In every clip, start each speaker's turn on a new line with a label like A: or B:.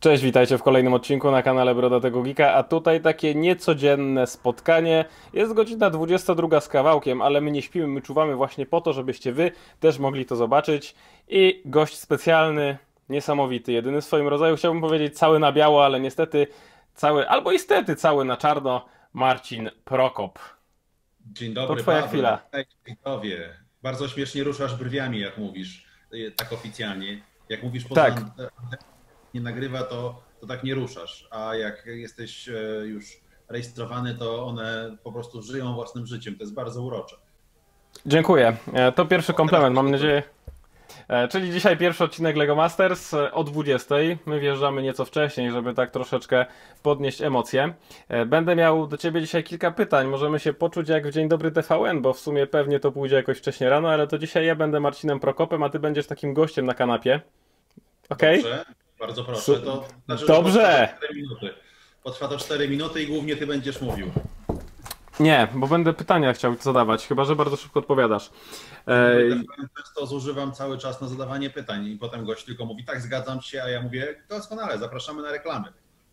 A: Cześć, witajcie w kolejnym odcinku na kanale Brodatego Geeka, a tutaj takie niecodzienne spotkanie. Jest godzina 22 z kawałkiem, ale my nie śpimy, my czuwamy właśnie po to, żebyście wy też mogli to zobaczyć. I gość specjalny, niesamowity, jedyny w swoim rodzaju, chciałbym powiedzieć cały na biało, ale niestety cały, albo istety cały na czarno, Marcin Prokop.
B: Dzień
A: To
B: dobry,
A: twoja
B: Paweł.
A: chwila.
B: Hej, widzowie. Bardzo śmiesznie ruszasz brwiami, jak mówisz, tak oficjalnie. Jak mówisz poza
A: Tak,
B: nie nagrywa, to tak nie ruszasz. A jak jesteś już rejestrowany, to one po prostu żyją własnym życiem. To jest bardzo urocze.
A: dziękuję. To pierwszy
B: O, teraz
A: komplement,
B: proszę
A: mam
B: powiedzieć.
A: nadzieję. Czyli dzisiaj pierwszy odcinek Lego Masters o 20. My wjeżdżamy nieco wcześniej, żeby tak troszeczkę podnieść emocje. Będę miał do Ciebie dzisiaj kilka pytań. Możemy się poczuć jak w Dzień Dobry TVN, bo w sumie pewnie to pójdzie jakoś wcześniej rano, ale to dzisiaj ja będę Marcinem Prokopem, a Ty będziesz takim gościem na kanapie. Okej?
B: Dobrze, bardzo proszę.
A: Su-
B: To znaczy, że potrwa to
A: Dobrze!
B: 4 minuty. Potrwa to 4 minuty i głównie ty będziesz mówił.
A: Nie, bo będę pytania chciał zadawać, chyba że bardzo szybko odpowiadasz.
B: Dzień
A: E,
B: dobry, TVN często zużywam cały czas na zadawanie pytań i potem gość tylko mówi, tak, zgadzam się, a ja mówię, doskonale, zapraszamy na reklamy.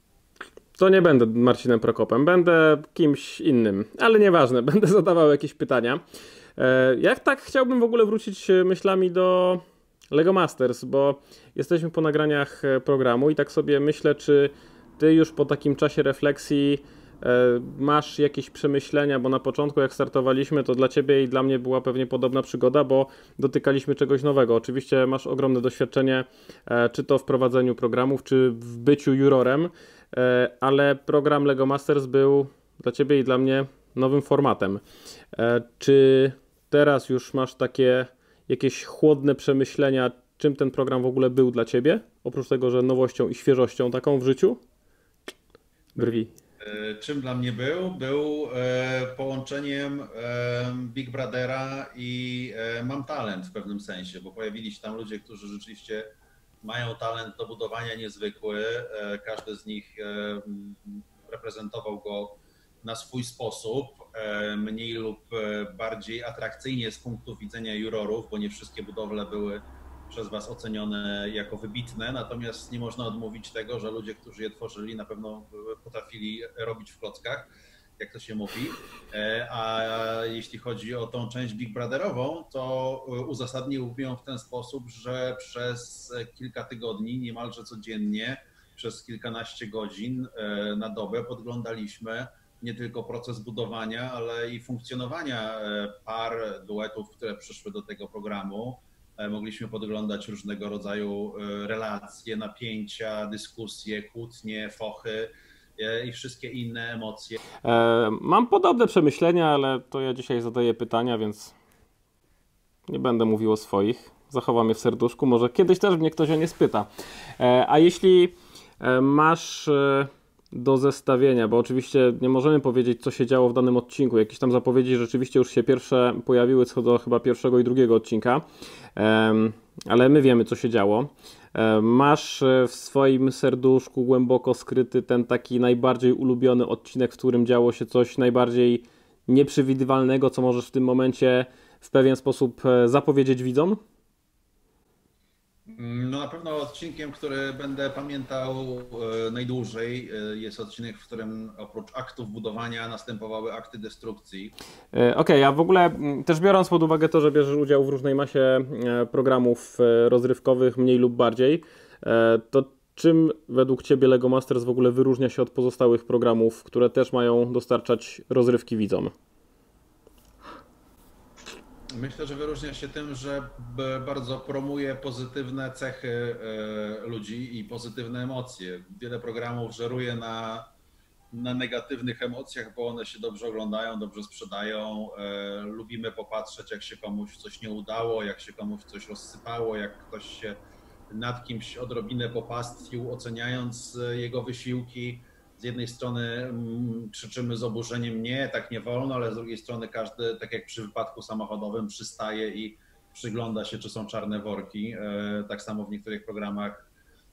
A: To nie będę Marcinem Prokopem, będę kimś innym, ale nieważne, będę zadawał jakieś pytania. Jak tak chciałbym w ogóle wrócić myślami do Lego Masters, bo jesteśmy po nagraniach programu i tak sobie myślę, czy ty już po takim czasie refleksji masz jakieś przemyślenia, bo na początku jak startowaliśmy, to dla ciebie i dla mnie była pewnie podobna przygoda, bo dotykaliśmy czegoś nowego. Oczywiście masz ogromne doświadczenie, czy to w prowadzeniu programów, czy w byciu jurorem, ale program Lego Masters był dla ciebie i dla mnie nowym formatem. Czy teraz już masz takie jakieś chłodne przemyślenia, czym ten program w ogóle był dla ciebie? Oprócz tego, że nowością i świeżością taką w życiu? Brwi.
B: Czym dla mnie był? Był połączeniem Big Brothera i Mam Talent w pewnym sensie, bo pojawili się tam ludzie, którzy rzeczywiście mają talent do budowania niezwykły. Każdy z nich reprezentował go na swój sposób, mniej lub bardziej atrakcyjnie z punktu widzenia jurorów, bo nie wszystkie budowle były przez Was ocenione jako wybitne, natomiast nie można odmówić tego, że ludzie, którzy je tworzyli, na pewno potrafili robić w klockach, jak to się mówi. A jeśli chodzi o tą część Big Brotherową, to uzasadnił ją w ten sposób, że przez kilka tygodni, niemalże codziennie, przez kilkanaście godzin na dobę podglądaliśmy nie tylko proces budowania, ale i funkcjonowania par, duetów, które przyszły do tego programu. Mogliśmy podglądać różnego rodzaju relacje, napięcia, dyskusje, kłótnie, fochy i wszystkie inne emocje.
A: Mam podobne przemyślenia, ale to ja dzisiaj zadaję pytania, więc nie będę mówił o swoich. Zachowam je w serduszku. Może kiedyś też mnie ktoś o nie spyta. A jeśli masz do zestawienia, bo oczywiście nie możemy powiedzieć, co się działo w danym odcinku. Jakieś tam zapowiedzi rzeczywiście już się pierwsze pojawiły co do chyba pierwszego i drugiego odcinka, ale my wiemy, co się działo. Masz w swoim serduszku głęboko skryty ten taki najbardziej ulubiony odcinek, w którym działo się coś najbardziej nieprzewidywalnego, co możesz w tym momencie w pewien sposób zapowiedzieć widzom?
B: No na pewno odcinkiem, który będę pamiętał najdłużej, jest odcinek, w którym oprócz aktów budowania następowały akty destrukcji.
A: Okej, a w ogóle też biorąc pod uwagę to, że bierzesz udział w różnej masie programów rozrywkowych, mniej lub bardziej, to czym według Ciebie Lego Masters w ogóle wyróżnia się od pozostałych programów, które też mają dostarczać rozrywki widzom?
B: Myślę, że wyróżnia się tym, że bardzo promuje pozytywne cechy ludzi i pozytywne emocje. Wiele programów żeruje na negatywnych emocjach, bo one się dobrze oglądają, dobrze sprzedają. Lubimy popatrzeć, jak się komuś coś nie udało, jak się komuś coś rozsypało, jak ktoś się nad kimś odrobinę popastwił, oceniając jego wysiłki. Z jednej strony krzyczymy z oburzeniem nie, tak nie wolno, ale z drugiej strony każdy, tak jak przy wypadku samochodowym, przystaje i przygląda się, czy są czarne worki. Tak samo w niektórych programach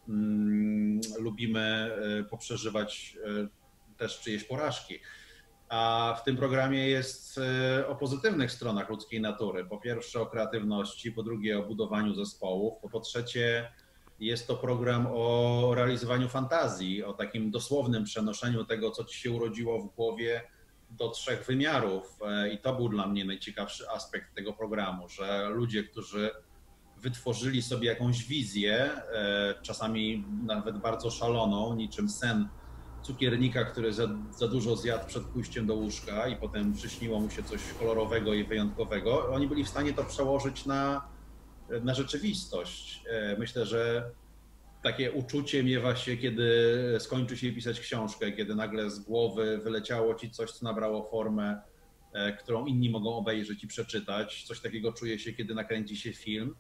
B: lubimy poprzeżywać też czyjeś porażki. A w tym programie jest o pozytywnych stronach ludzkiej natury. Po pierwsze o kreatywności, po drugie o budowaniu zespołów, po trzecie Jest to program o realizowaniu fantazji, o takim dosłownym przenoszeniu tego, co ci się urodziło w głowie, do 3 wymiarów. I to był dla mnie najciekawszy aspekt tego programu, że ludzie, którzy wytworzyli sobie jakąś wizję, czasami nawet bardzo szaloną, niczym sen cukiernika, który za dużo zjadł przed pójściem do łóżka i potem przyśniło mu się coś kolorowego i wyjątkowego, oni byli w stanie to przełożyć na rzeczywistość. Myślę, że takie uczucie miewa się, kiedy skończy się pisać książkę, kiedy nagle z głowy wyleciało ci coś, co nabrało formę, którą inni mogą obejrzeć i przeczytać. Coś takiego czuje się, kiedy nakręci się film.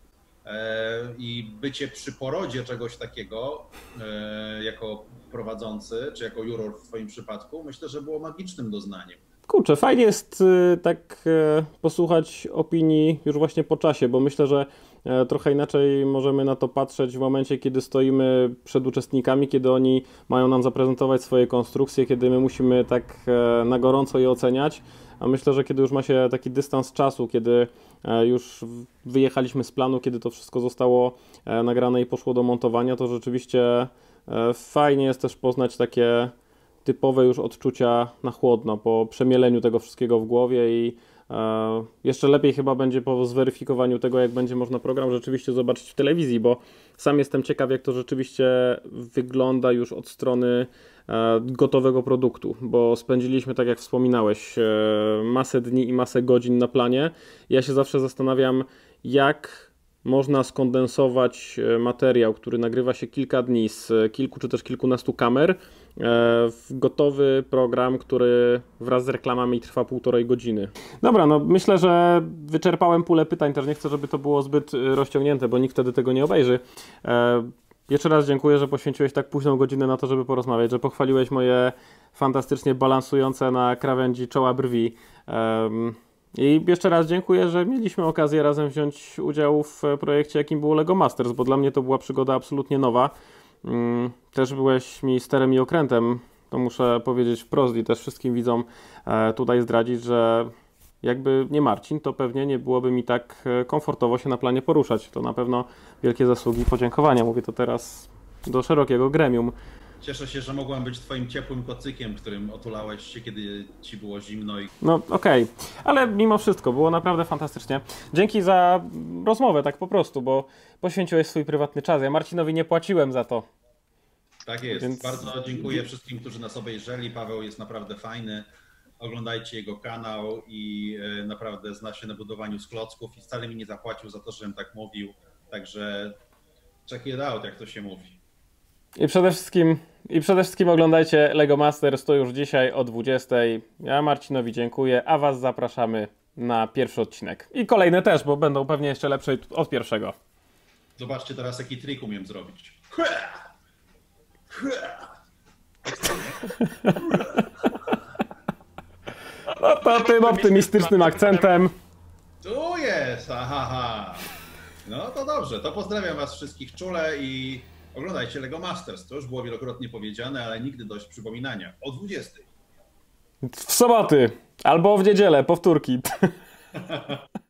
B: I bycie przy porodzie czegoś takiego jako prowadzący, czy jako juror w twoim przypadku, myślę, że było magicznym doznaniem.
A: Kurczę, fajnie jest tak posłuchać opinii już właśnie po czasie, bo myślę, że trochę inaczej możemy na to patrzeć w momencie, kiedy stoimy przed uczestnikami, kiedy oni mają nam zaprezentować swoje konstrukcje, kiedy my musimy tak na gorąco je oceniać. A myślę, że kiedy już ma się taki dystans czasu, kiedy już wyjechaliśmy z planu, kiedy to wszystko zostało nagrane i poszło do montowania, to rzeczywiście fajnie jest też poznać takie typowe już odczucia na chłodno, po przemieleniu tego wszystkiego w głowie i jeszcze lepiej chyba będzie po zweryfikowaniu tego, jak będzie można program rzeczywiście zobaczyć w telewizji, bo sam jestem ciekaw, jak to rzeczywiście wygląda już od strony gotowego produktu, bo spędziliśmy, tak jak wspominałeś, masę dni i masę godzin na planie. Ja się zawsze zastanawiam, jak można skondensować materiał, który nagrywa się kilka dni z kilku czy też kilkunastu kamer w gotowy program, który wraz z reklamami trwa 1,5 godziny. Dobra, no myślę, że wyczerpałem pulę pytań, też nie chcę, żeby to było zbyt rozciągnięte, bo nikt wtedy tego nie obejrzy. Jeszcze raz dziękuję, że poświęciłeś tak późną godzinę na to, żeby porozmawiać, że pochwaliłeś moje fantastycznie balansujące na krawędzi czoła brwi. I jeszcze raz dziękuję, że mieliśmy okazję razem wziąć udział w projekcie, jakim było LEGO Masters, bo dla mnie to była przygoda absolutnie nowa. Też byłeś mi sterem i okrętem, to muszę powiedzieć wprost i też wszystkim widzom tutaj zdradzić, że jakby nie Marcin, to pewnie nie byłoby mi tak komfortowo się na planie poruszać. To na pewno wielkie zasługi i podziękowania. Mówię to teraz do szerokiego gremium.
B: Cieszę się, że mogłem być twoim ciepłym kocykiem, którym otulałeś się, kiedy ci było zimno.
A: No okej, ale mimo wszystko było naprawdę fantastycznie. Dzięki za rozmowę, tak po prostu, bo poświęciłeś swój prywatny czas. Ja Marcinowi nie płaciłem za to.
B: Tak jest. Więc bardzo dziękuję wszystkim, którzy nas obejrzeli. Paweł jest naprawdę fajny. Oglądajcie jego kanał i naprawdę zna się na budowaniu z klocków i wcale mi nie zapłacił za to, żebym tak mówił. Także check it out, jak to się mówi.
A: I przede wszystkim oglądajcie LEGO Masters, to już dzisiaj o 20. Ja Marcinowi dziękuję, a Was zapraszamy na pierwszy odcinek. I kolejne też, bo będą pewnie jeszcze lepsze od pierwszego.
B: Zobaczcie teraz, jaki trik umiem zrobić.
A: No to tym optymistycznym akcentem.
B: Tu jest, aha. No to dobrze, to pozdrawiam Was wszystkich czule i oglądajcie LEGO Masters. To już było wielokrotnie powiedziane, ale nigdy dość przypominania. O 20.
A: W soboty albo w niedzielę, powtórki.